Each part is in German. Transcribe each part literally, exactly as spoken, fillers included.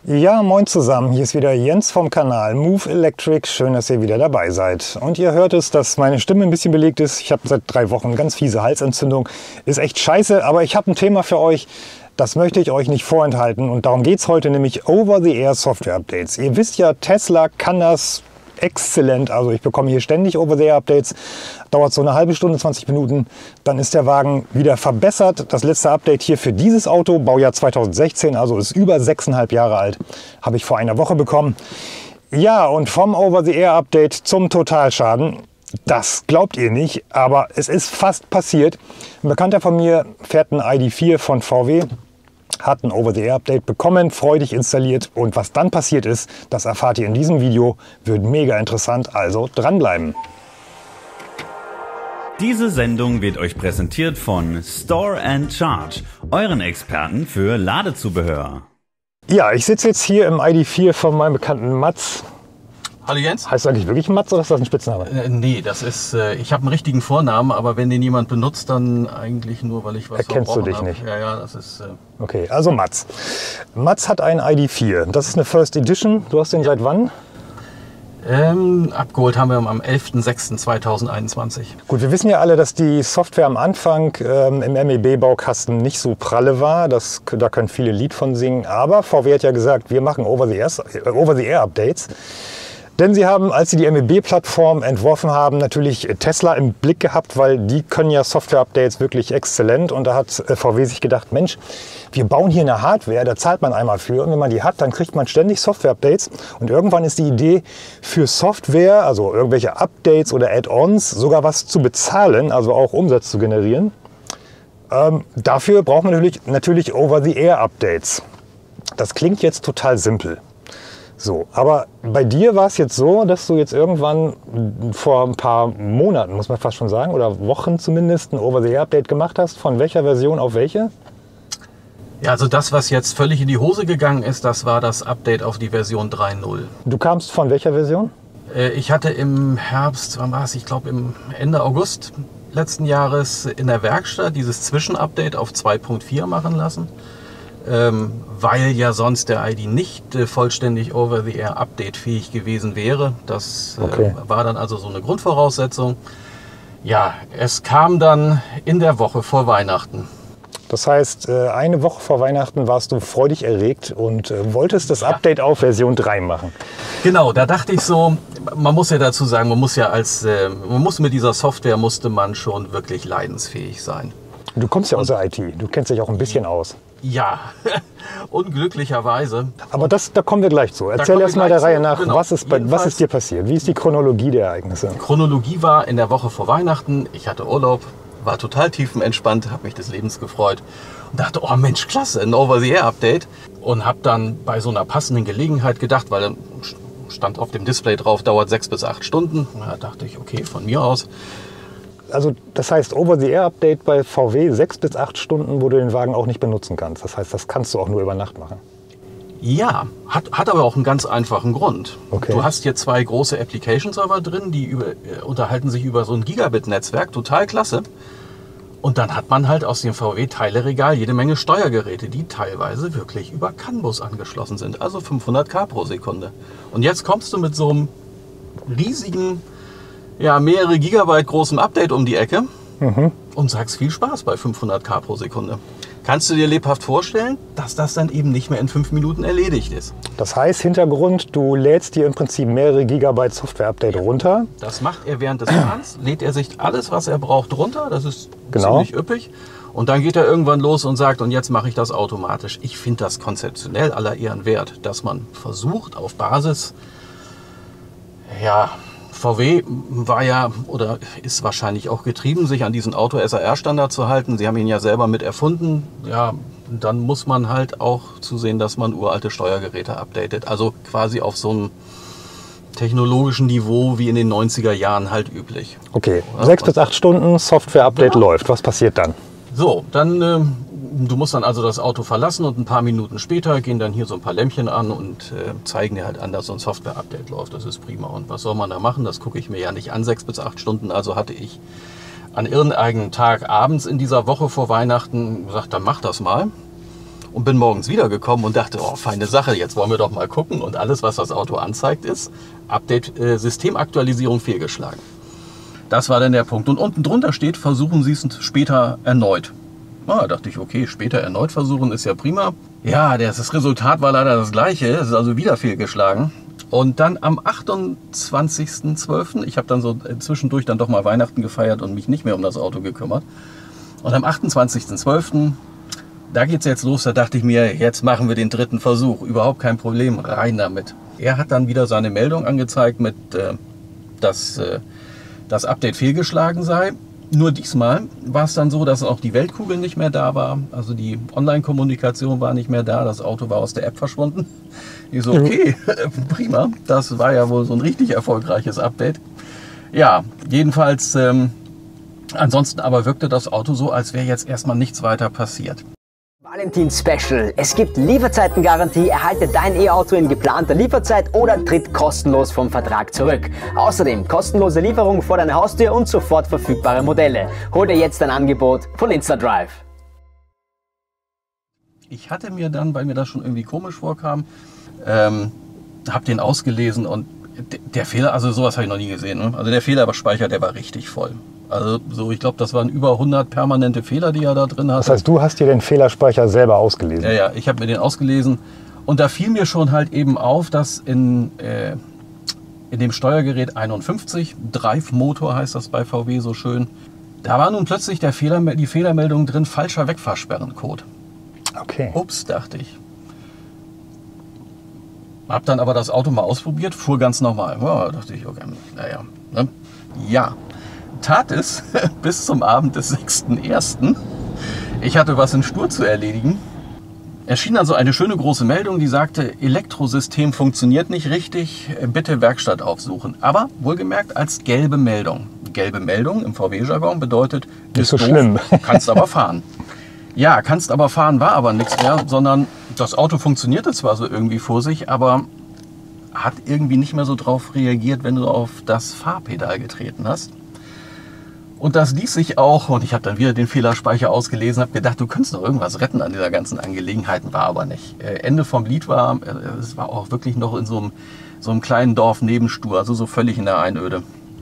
Ja, moin zusammen, hier ist wieder Jens vom Kanal Move Electric. Schön, dass ihr wieder dabei seid. Und ihr hört es, dass meine Stimme ein bisschen belegt ist. Ich habe seit drei Wochen ganz fiese Halsentzündung. Ist echt scheiße, aber ich habe ein Thema für euch. Das möchte ich euch nicht vorenthalten. Und darum geht es heute, nämlich Over-the-Air Software Updates. Ihr wisst ja, Tesla kann das exzellent. Also ich bekomme hier ständig Over-the-Air-Updates. Dauert so eine halbe Stunde, zwanzig Minuten. Dann ist der Wagen wieder verbessert. Das letzte Update hier für dieses Auto, Baujahr zweitausendsechzehn, also ist über sechseinhalb Jahre alt, habe ich vor einer Woche bekommen. Ja, und vom Over-the-Air-Update zum Totalschaden. Das glaubt ihr nicht, aber es ist fast passiert. Ein Bekannter von mir fährt ein I D vier von V W. Hat ein Over-the-Air-Update bekommen, freudig installiert, und was dann passiert ist, das erfahrt ihr in diesem Video, wird mega interessant, also dranbleiben. Diese Sendung wird euch präsentiert von Store and Charge, euren Experten für Ladezubehör. Ja, ich sitze jetzt hier im I D vier von meinem Bekannten Mats. Hallo Jens. Heißt du eigentlich wirklich Mats oder ist das ein Spitzname? Äh, nee, das ist, äh, ich habe einen richtigen Vornamen, aber wenn den jemand benutzt, dann eigentlich nur, weil ich was Erkennst du dich hab. nicht? Ja, ja, das ist... Äh Okay, also Mats. Mats hat einen I D vier. Das ist eine First Edition. Du hast den seit wann? Ähm, abgeholt haben wir am elften sechsten zweitausendeinundzwanzig. Gut, wir wissen ja alle, dass die Software am Anfang ähm, im M E B-Baukasten nicht so pralle war. Das, da können viele ein Lied von singen. Aber V W hat ja gesagt, wir machen Over-the-Air-Updates. Denn sie haben, als sie die M E B-Plattform entworfen haben, natürlich Tesla im Blick gehabt, weil die können ja Software-Updates wirklich exzellent. Und da hat V W sich gedacht, Mensch, wir bauen hier eine Hardware, da zahlt man einmal für. Und wenn man die hat, dann kriegt man ständig Software-Updates. Und irgendwann ist die Idee, für Software, also irgendwelche Updates oder Add-ons, sogar was zu bezahlen, also auch Umsatz zu generieren. Ähm, dafür braucht man natürlich, natürlich Over-the-Air-Updates. Das klingt jetzt total simpel. So, aber bei dir war es jetzt so, dass du jetzt irgendwann vor ein paar Monaten, muss man fast schon sagen, oder Wochen zumindest, ein Over-the-Air-Update gemacht hast. Von welcher Version auf welche? Ja, also das, was jetzt völlig in die Hose gegangen ist, das war das Update auf die Version drei Punkt null. Du kamst von welcher Version? Äh, ich hatte im Herbst, wann war es? Ich glaube im Ende August letzten Jahres in der Werkstatt dieses Zwischenupdate auf zwei Punkt vier machen lassen. Ähm, weil ja sonst der I D nicht äh, vollständig Over-the-Air Update-fähig gewesen wäre. Das äh, Okay. war dann also so eine Grundvoraussetzung. Ja, es kam dann in der Woche vor Weihnachten. Das heißt, äh, eine Woche vor Weihnachten warst du freudig erregt und äh, wolltest das Update auf Version drei machen. Genau, da dachte ich so, man muss ja dazu sagen, man muss ja als, äh, man muss mit dieser Software musste man schon wirklich leidensfähig sein. Du kommst ja aus der I T, du kennst dich auch ein bisschen aus. Ja, unglücklicherweise. Aber das, da kommen wir gleich zu. Erzähl erst mal der Reihe nach, genau. was, ist bei, was ist dir passiert? Wie ist die Chronologie der Ereignisse? Chronologie war in der Woche vor Weihnachten. Ich hatte Urlaub, war total tiefenentspannt, habe mich des Lebens gefreut und dachte, oh Mensch, klasse, ein Over-the-Air-Update. Und habe dann bei so einer passenden Gelegenheit gedacht, weil dann stand auf dem Display drauf, dauert sechs bis acht Stunden. Da dachte ich, okay, von mir aus. Also das heißt Over-the-Air-Update bei V W sechs bis acht Stunden, wo du den Wagen auch nicht benutzen kannst. Das heißt, das kannst du auch nur über Nacht machen. Ja, hat, hat aber auch einen ganz einfachen Grund. Okay. Du hast hier zwei große Application-Server drin, die über, äh, unterhalten sich über so ein Gigabit-Netzwerk, total klasse. Und dann hat man halt aus dem V W-Teileregal jede Menge Steuergeräte, die teilweise wirklich über CAN Bus angeschlossen sind, also fünfhundert Kilometer pro Sekunde. Und jetzt kommst du mit so einem riesigen, ja, mehrere Gigabyte großem Update um die Ecke Mhm. und sagst viel Spaß bei fünfhundert Kilometer pro Sekunde. Kannst du dir lebhaft vorstellen, dass das dann eben nicht mehr in fünf Minuten erledigt ist? Das heißt, Hintergrund, du lädst dir im Prinzip mehrere Gigabyte Software-Update runter. Das macht er während des Fahrens, lädt er sich alles, was er braucht, runter. Das ist Genau. ziemlich üppig. Und dann geht er irgendwann los und sagt, und jetzt mache ich das automatisch. Ich finde das konzeptionell aller Ehren wert, dass man versucht, auf Basis, ja, V W war ja oder ist wahrscheinlich auch getrieben, sich an diesen Auto-S A R-Standard zu halten. Sie haben ihn ja selber mit erfunden. Ja, dann muss man halt auch zusehen, dass man uralte Steuergeräte updatet. Also quasi auf so einem technologischen Niveau wie in den neunziger Jahren halt üblich. Okay, Ja, sechs bis acht Stunden Software-Update Genau. läuft. Was passiert dann? So, dann, äh, du musst dann also das Auto verlassen und ein paar Minuten später gehen dann hier so ein paar Lämpchen an und äh, zeigen dir halt an, dass so ein Software-Update läuft. Das ist prima. Und was soll man da machen? Das gucke ich mir ja nicht an, sechs bis acht Stunden. Also hatte ich an irgendeinem Tag abends in dieser Woche vor Weihnachten gesagt, dann mach das mal. und bin morgens wiedergekommen und dachte, oh, feine Sache, jetzt wollen wir doch mal gucken. Und alles, was das Auto anzeigt, ist Update, äh, Systemaktualisierung fehlgeschlagen. Das war dann der Punkt. Und unten drunter steht, versuchen Sie es später erneut. Ah, da dachte ich, okay, später erneut versuchen ist ja prima. Ja, das Resultat war leider das gleiche, es ist also wieder fehlgeschlagen. Und dann am achtundzwanzigsten zwölften, ich habe dann so zwischendurch dann doch mal Weihnachten gefeiert und mich nicht mehr um das Auto gekümmert. Und am achtundzwanzigsten zwölften, da geht es jetzt los, da dachte ich mir, jetzt machen wir den dritten Versuch. Überhaupt kein Problem, rein damit. Er hat dann wieder seine Meldung angezeigt, mit, äh, dass äh, das Update fehlgeschlagen sei. Nur diesmal war es dann so, dass auch die Weltkugel nicht mehr da war. Also die Online-Kommunikation war nicht mehr da. Das Auto war aus der App verschwunden. Ich so, okay, prima. Das war ja wohl so ein richtig erfolgreiches Update. Ja, jedenfalls, ähm, ansonsten aber wirkte das Auto so, als wäre jetzt erstmal nichts weiter passiert. Valentin Special. Es gibt Lieferzeitengarantie, erhalte dein E-Auto in geplanter Lieferzeit oder tritt kostenlos vom Vertrag zurück. Außerdem kostenlose Lieferung vor deiner Haustür und sofort verfügbare Modelle. Hol dir jetzt ein Angebot von InstaDrive. Ich hatte mir dann, weil mir das schon irgendwie komisch vorkam, ähm, habe den ausgelesen und der Fehler, also sowas habe ich noch nie gesehen. Ne? Also der Fehlerspeicher, der war richtig voll. Also so, ich glaube, das waren über hundert permanente Fehler, die er da drin hatte. Das heißt, du hast dir den Fehlerspeicher selber ausgelesen? Ja, ja, ich habe mir den ausgelesen. Und da fiel mir schon halt eben auf, dass in, äh, in dem Steuergerät einundfünfzig, Drive Motor heißt das bei V W so schön, da war nun plötzlich der Fehler, die Fehlermeldung drin, falscher Wegfahrsperrencode. Okay. Ups, dachte ich. Hab dann aber das Auto mal ausprobiert, fuhr ganz normal. Ja, dachte ich, okay, naja. Ne? Ja. Tat es bis zum Abend des sechsten ersten Ich hatte was in Stur zu erledigen. Erschien also eine schöne große Meldung, die sagte, Elektrosystem funktioniert nicht richtig, bitte Werkstatt aufsuchen. Aber wohlgemerkt als gelbe Meldung. Gelbe Meldung im V W-Jargon bedeutet, ist so schlimm. Kannst aber fahren. Ja, kannst aber fahren war aber nichts mehr, sondern das Auto funktionierte zwar so irgendwie vor sich, aber hat irgendwie nicht mehr so drauf reagiert, wenn du auf das Fahrpedal getreten hast. Und das ließ sich auch, und ich habe dann wieder den Fehlerspeicher ausgelesen, habe gedacht, du könntest noch irgendwas retten an dieser ganzen Angelegenheit, war aber nicht. Äh, Ende vom Lied war, äh, es war auch wirklich noch in so einem, so einem kleinen Dorf neben Stur, also so völlig in der Einöde.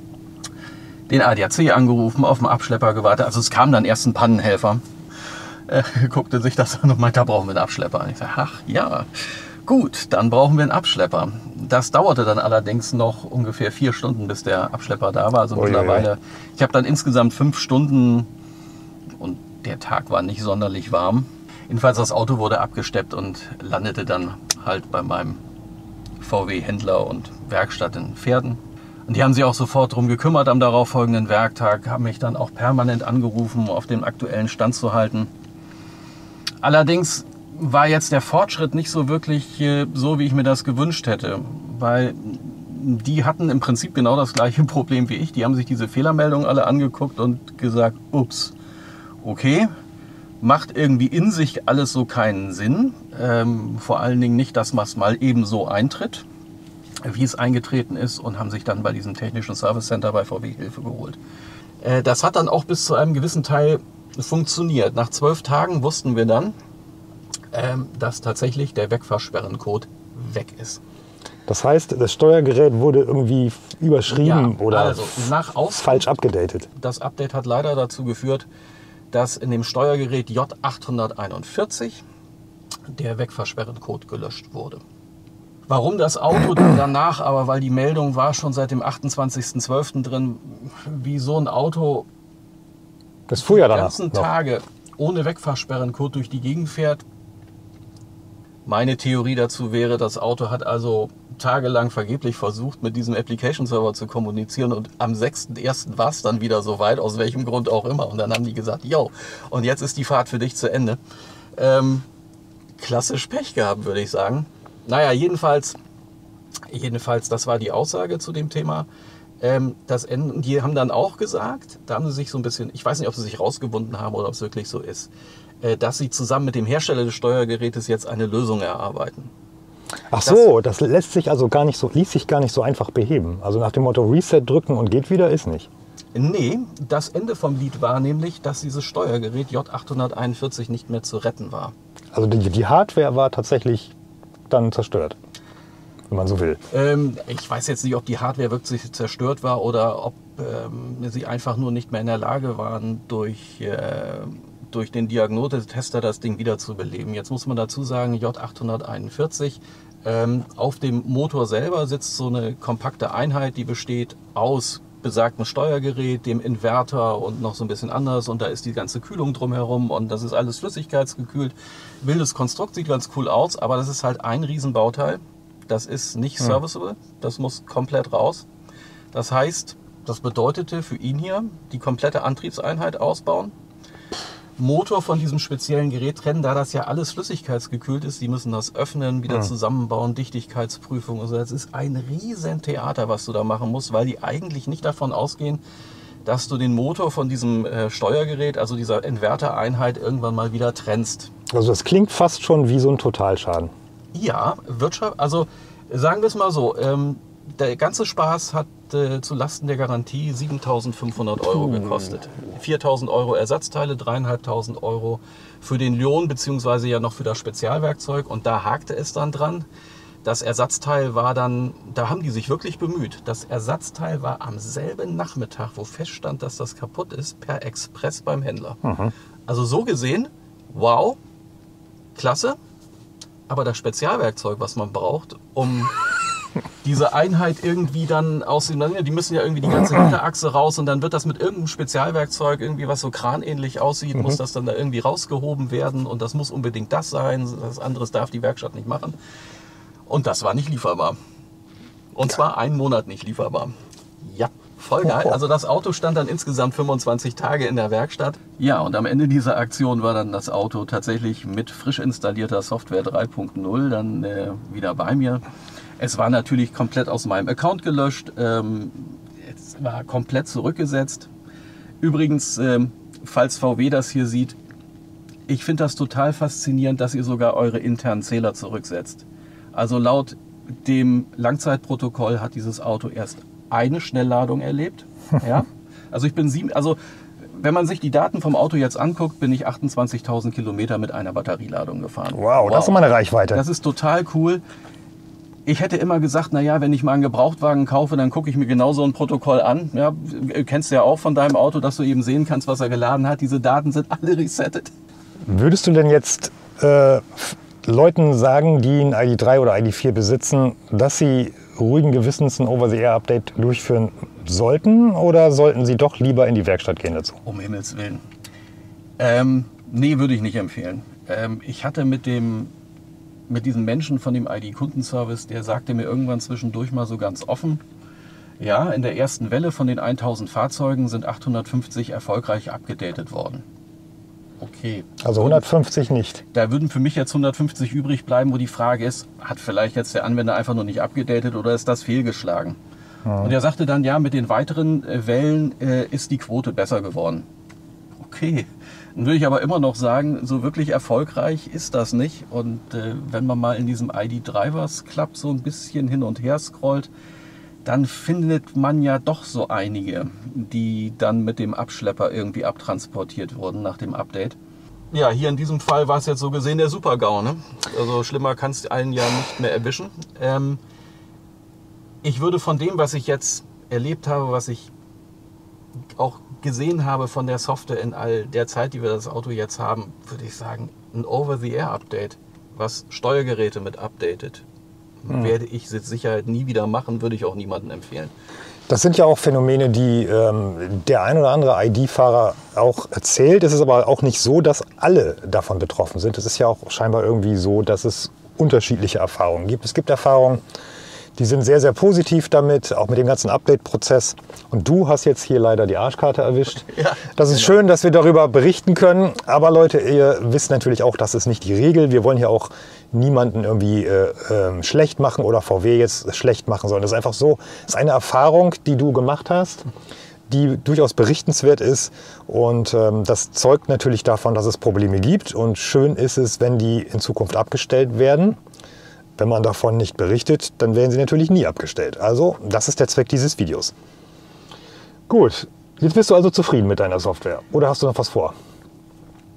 Den A D A C angerufen, auf den Abschlepper gewartet, also es kam dann erst ein Pannenhelfer, äh, guckte sich das an und meinte, da brauchen wir einen Abschlepper. Und ich sage, ach ja, gut, dann brauchen wir einen Abschlepper. Das dauerte dann allerdings noch ungefähr vier Stunden, bis der Abschlepper da war. Also oh, mittlerweile, je. Ich habe dann insgesamt fünf Stunden und der Tag war nicht sonderlich warm. Jedenfalls das Auto wurde abgesteppt und landete dann halt bei meinem V W-Händler und Werkstatt in Pferden. Und die haben sich auch sofort darum gekümmert am darauffolgenden Werktag, haben mich dann auch permanent angerufen, um auf dem aktuellen Stand zu halten. Allerdings war jetzt der Fortschritt nicht so wirklich äh, so, wie ich mir das gewünscht hätte, weil die hatten im Prinzip genau das gleiche Problem wie ich. Die haben sich diese Fehlermeldungen alle angeguckt und gesagt, ups, okay, macht irgendwie in sich alles so keinen Sinn. Ähm, vor allen Dingen nicht, dass man es mal eben so eintritt, wie es eingetreten ist, und haben sich dann bei diesem technischen Service Center bei V W Hilfe geholt. Äh, das hat dann auch bis zu einem gewissen Teil funktioniert. Nach zwölf Tagen wussten wir dann, dass tatsächlich der Wegfahrsperrencode weg ist. Das heißt, das Steuergerät wurde irgendwie überschrieben ja, oder also nach Außen, falsch abgedatet. Das Update hat leider dazu geführt, dass in dem Steuergerät J achthunderteinundvierzig der Wegfahrsperrencode gelöscht wurde. Warum das Auto danach, aber weil die Meldung war schon seit dem achtundzwanzigsten zwölften drin, wie so ein Auto das fuhr ja die danach ganzen noch. Tage ohne Wegfahrsperrencode durch die Gegend fährt. Meine Theorie dazu wäre, das Auto hat also tagelang vergeblich versucht, mit diesem Application-Server zu kommunizieren, und am sechsten ersten war es dann wieder soweit, aus welchem Grund auch immer. Und dann haben die gesagt, yo, und jetzt ist die Fahrt für dich zu Ende. Ähm, klassisch Pech gehabt, würde ich sagen. Naja, jedenfalls, jedenfalls, das war die Aussage zu dem Thema. Ähm, das Ende, die haben dann auch gesagt, da haben sie sich so ein bisschen, ich weiß nicht, ob sie sich rausgewunden haben oder ob es wirklich so ist, dass sie zusammen mit dem Hersteller des Steuergerätes jetzt eine Lösung erarbeiten. Ach so, das, das lässt sich also gar nicht so, ließ sich gar nicht so einfach beheben. Also nach dem Motto Reset drücken und geht wieder, ist nicht. Nee, das Ende vom Lied war nämlich, dass dieses Steuergerät J achthunderteinundvierzig nicht mehr zu retten war. Also die, die Hardware war tatsächlich dann zerstört, wenn man so will. Ähm, ich weiß jetzt nicht, ob die Hardware wirklich zerstört war oder ob ähm, sie einfach nur nicht mehr in der Lage waren, durch, äh, durch den Diagnosetester das Ding wieder zu beleben. Jetzt muss man dazu sagen, J achthunderteinundvierzig, ähm, auf dem Motor selber sitzt so eine kompakte Einheit, die besteht aus besagten Steuergerät, dem Inverter und noch so ein bisschen anders, und da ist die ganze Kühlung drumherum und das ist alles flüssigkeitsgekühlt. Wildes Konstrukt, sieht ganz cool aus, aber das ist halt ein Riesenbauteil. Das ist nicht serviceable, das muss komplett raus. Das heißt, das bedeutete für ihn hier, die komplette Antriebseinheit ausbauen, Motor von diesem speziellen Gerät trennen, da das ja alles flüssigkeitsgekühlt ist. Die müssen das öffnen, wieder ja. zusammenbauen, Dichtigkeitsprüfung. Also das ist ein riesen Theater, was du da machen musst, weil die eigentlich nicht davon ausgehen, dass du den Motor von diesem äh, Steuergerät, also dieser Invertereinheit, irgendwann mal wieder trennst. Also das klingt fast schon wie so ein Totalschaden. Ja, Wirtschaft, also sagen wir es mal so, ähm, der ganze Spaß hat äh, zu Lasten der Garantie siebentausendfünfhundert Euro gekostet. viertausend Euro Ersatzteile, dreieinhalbtausend Euro für den Lohn, beziehungsweise ja noch für das Spezialwerkzeug. Und da hakte es dann dran. Das Ersatzteil war dann, da haben die sich wirklich bemüht. Das Ersatzteil war am selben Nachmittag, wo feststand, dass das kaputt ist, per Express beim Händler. Mhm. Also so gesehen, wow, klasse. Aber das Spezialwerkzeug, was man braucht, um diese Einheit irgendwie dann auseinander, die müssen ja irgendwie die ganze Hinterachse raus und dann wird das mit irgendeinem Spezialwerkzeug, irgendwie was so kranähnlich aussieht, mhm. muss das dann da irgendwie rausgehoben werden und das muss unbedingt das sein, das anderes darf die Werkstatt nicht machen. Und das war nicht lieferbar. Und zwar einen Monat nicht lieferbar. Ja, voll geil. Also das Auto stand dann insgesamt fünfundzwanzig Tage in der Werkstatt. Ja, und am Ende dieser Aktion war dann das Auto tatsächlich mit frisch installierter Software drei Punkt null dann äh, wieder bei mir. Es war natürlich komplett aus meinem Account gelöscht, ähm, es war komplett zurückgesetzt. Übrigens, ähm, falls V W das hier sieht, ich finde das total faszinierend, dass ihr sogar eure internen Zähler zurücksetzt. Also laut dem Langzeitprotokoll hat dieses Auto erst eine Schnellladung erlebt. Ja? Also ich bin sieben, also wenn man sich die Daten vom Auto jetzt anguckt, bin ich achtundzwanzigtausend Kilometer mit einer Batterieladung gefahren. Wow, wow, das ist immer eine Reichweite. Das ist total cool. Ich hätte immer gesagt, naja, wenn ich mal einen Gebrauchtwagen kaufe, dann gucke ich mir genau so ein Protokoll an. Ja, kennst du ja auch von deinem Auto, dass du eben sehen kannst, was er geladen hat. Diese Daten sind alle resettet. Würdest du denn jetzt äh, Leuten sagen, die ein I D drei oder I D vier besitzen, dass sie ruhigen Gewissens ein Over-the-Air-Update durchführen sollten? Oder sollten sie doch lieber in die Werkstatt gehen dazu? Um Himmels Willen. Ähm, nee, würde ich nicht empfehlen. Ähm, ich hatte mit dem... mit diesem Menschen von dem I D-Kundenservice, der sagte mir irgendwann zwischendurch mal so ganz offen, ja, in der ersten Welle von den tausend Fahrzeugen sind achthundertfünfzig erfolgreich abgedatet worden. Okay. Also hundertfünfzig nicht. Da würden für mich jetzt hundertfünfzig übrig bleiben, wo die Frage ist, hat vielleicht jetzt der Anwender einfach nur nicht abgedatet oder ist das fehlgeschlagen? Ja. Und er sagte dann, ja, mit den weiteren Wellen äh, ist die Quote besser geworden. Okay. Dann würde ich aber immer noch sagen, so wirklich erfolgreich ist das nicht. Und äh, wenn man mal in diesem I D Drivers Club so ein bisschen hin und her scrollt, dann findet man ja doch so einige, die dann mit dem Abschlepper irgendwie abtransportiert wurden nach dem Update. Ja, hier in diesem Fall war es jetzt so gesehen der Super-GAU, ne? Also schlimmer kann es einen ja nicht mehr erwischen. Ähm, ich würde von dem, was ich jetzt erlebt habe, was ich auch gesehen habe von der Software in all der Zeit, die wir das Auto jetzt haben, würde ich sagen, ein Over-the-Air-Update, was Steuergeräte mit updatet, hm. werde ich mit Sicherheit nie wieder machen, würde ich auch niemandem empfehlen. Das sind ja auch Phänomene, die ähm, der ein oder andere I D-Fahrer auch erzählt. Es ist aber auch nicht so, dass alle davon betroffen sind. Es ist ja auch scheinbar irgendwie so, dass es unterschiedliche Erfahrungen gibt. Es gibt Erfahrungen, die sind sehr, sehr positiv damit, auch mit dem ganzen Update-Prozess. Und du hast jetzt hier leider die Arschkarte erwischt. Ja, das ist genau. Schön, dass wir darüber berichten können. Aber Leute, ihr wisst natürlich auch, das ist nicht die Regel. Wir wollen hier auch niemanden irgendwie äh, äh, schlecht machen oder V W jetzt schlecht machen, sondern das ist einfach so, das ist eine Erfahrung, die du gemacht hast, die durchaus berichtenswert ist. Und ähm, das zeugt natürlich davon, dass es Probleme gibt. Und schön ist es, wenn die in Zukunft abgestellt werden. Wenn man davon nicht berichtet, dann werden sie natürlich nie abgestellt. Also, das ist der Zweck dieses Videos. Gut, jetzt bist du also zufrieden mit deiner Software. Oder hast du noch was vor?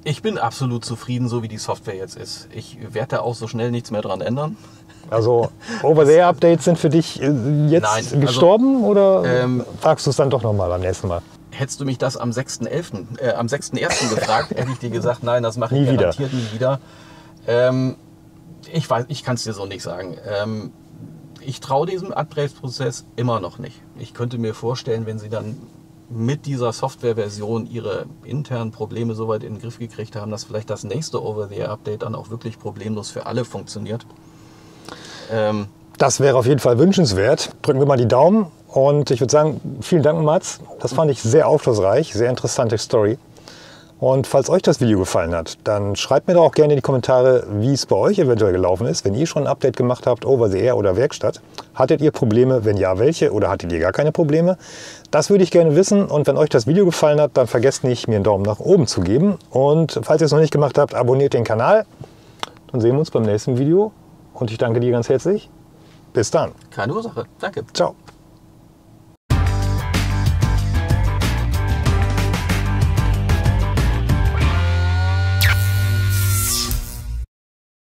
Ich bin absolut zufrieden, so wie die Software jetzt ist. Ich werde da auch so schnell nichts mehr dran ändern. Also Over-the-Air-Updates sind für dich jetzt Nein, gestorben also, oder ähm, fragst du es dann doch nochmal beim nächsten Mal? Hättest du mich das am sechsten elften Äh, am sechsten ersten gefragt, hätte ich dir gesagt, nein, das mache ich Nie garantiert nie wieder. Ähm, ich weiß, ich kann es dir so nicht sagen. Ähm, ich traue diesem Upgrade-Prozess immer noch nicht. Ich könnte mir vorstellen, wenn sie dann mit dieser Softwareversion ihre internen Probleme so weit in den Griff gekriegt haben, dass vielleicht das nächste Over-the-Air-Update dann auch wirklich problemlos für alle funktioniert. Ähm, Das wäre auf jeden Fall wünschenswert. Drücken wir mal die Daumen und ich würde sagen, vielen Dank, Mats. Das fand ich sehr aufschlussreich, sehr interessante Story. Und falls euch das Video gefallen hat, dann schreibt mir doch auch gerne in die Kommentare, wie es bei euch eventuell gelaufen ist, wenn ihr schon ein Update gemacht habt, Over-the-Air oder Werkstatt. Hattet ihr Probleme? Wenn ja, welche? Oder hattet ihr gar keine Probleme? Das würde ich gerne wissen. Und wenn euch das Video gefallen hat, dann vergesst nicht, mir einen Daumen nach oben zu geben. Und falls ihr es noch nicht gemacht habt, abonniert den Kanal. Dann sehen wir uns beim nächsten Video. Und ich danke dir ganz herzlich. Bis dann. keine Ursache. Danke. Ciao.